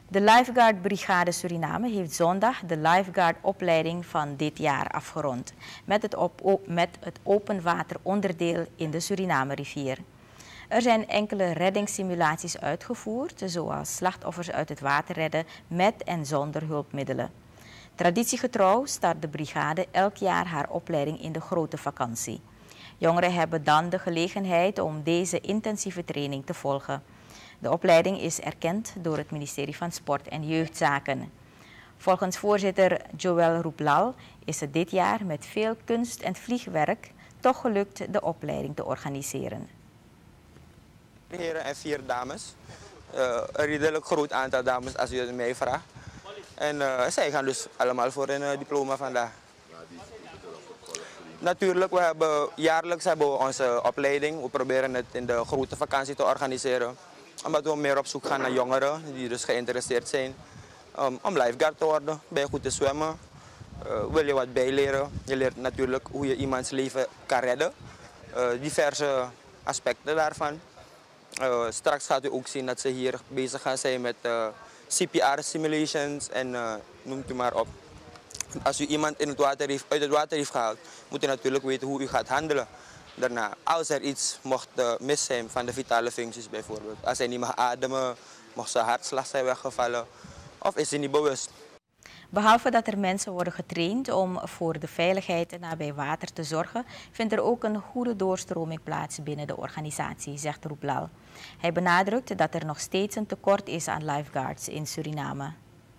De Lifeguard Brigade Suriname heeft zondag de Lifeguard-opleiding van dit jaar afgerond met het openwateronderdeel in de Suriname-rivier. Er zijn enkele reddingssimulaties uitgevoerd, zoals slachtoffers uit het water redden met en zonder hulpmiddelen. Traditiegetrouw start de brigade elk jaar haar opleiding in de grote vakantie. Jongeren hebben dan de gelegenheid om deze intensieve training te volgen. De opleiding is erkend door het ministerie van Sport en Jeugdzaken. Volgens voorzitter Joël Roeplal is het dit jaar met veel kunst en vliegwerk toch gelukt de opleiding te organiseren. Heren en 4 dames. Een redelijk groot aantal dames als u het mij vraagt. En zij gaan dus allemaal voor een diploma vandaag. Natuurlijk, jaarlijks hebben we onze opleiding. We proberen het in de grote vakantie te organiseren. Omdat we meer op zoek gaan naar jongeren die dus geïnteresseerd zijn om lifeguard te worden. Ben je goed te zwemmen, wil je wat bijleren. Je leert natuurlijk hoe je iemands leven kan redden. Diverse aspecten daarvan. Straks gaat u ook zien dat ze hier bezig gaan zijn met CPR simulations en noemt u maar op. Als u iemand uit het water heeft gehaald, moet u natuurlijk weten hoe u gaat handelen. Daarna, als er iets mocht mis zijn van de vitale functies bijvoorbeeld. Als hij niet mag ademen, mocht zijn hartslag zijn weggevallen of is hij niet bewust. Behalve dat er mensen worden getraind om voor de veiligheid nabij water te zorgen, vindt er ook een goede doorstroming plaats binnen de organisatie, zegt Roeplal. Hij benadrukt dat er nog steeds een tekort is aan lifeguards in Suriname.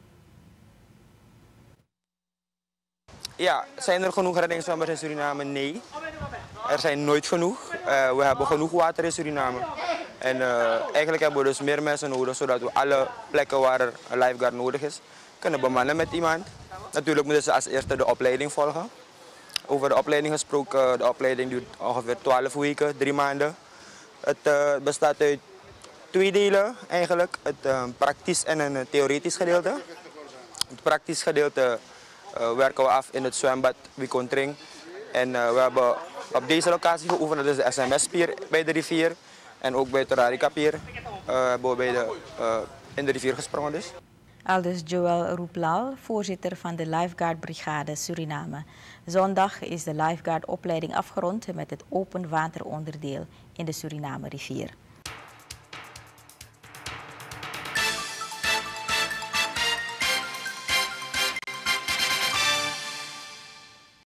Ja, zijn er genoeg reddingszwemmers in Suriname? Nee. Er zijn nooit genoeg. We hebben genoeg water in Suriname. En eigenlijk hebben we dus meer mensen nodig, zodat we alle plekken waar er een lifeguard nodig is, kunnen bemannen met iemand. Natuurlijk moeten ze als eerste de opleiding volgen. Over de opleiding gesproken, de opleiding duurt ongeveer 12 weken, 3 maanden. Het bestaat uit 2 delen eigenlijk, het praktisch en een theoretisch gedeelte. Het praktisch gedeelte werken we af in het zwembad Wikontring. En we hebben op deze locatie geoefend, dat is de SMS-pier bij de rivier. En ook bij het Torarica-pier hebben we in de rivier gesprongen dus. Aldus Joël Roeplal, voorzitter van de Lifeguard Brigade Suriname. Zondag is de Lifeguard-opleiding afgerond met het open wateronderdeel in de Suriname-rivier.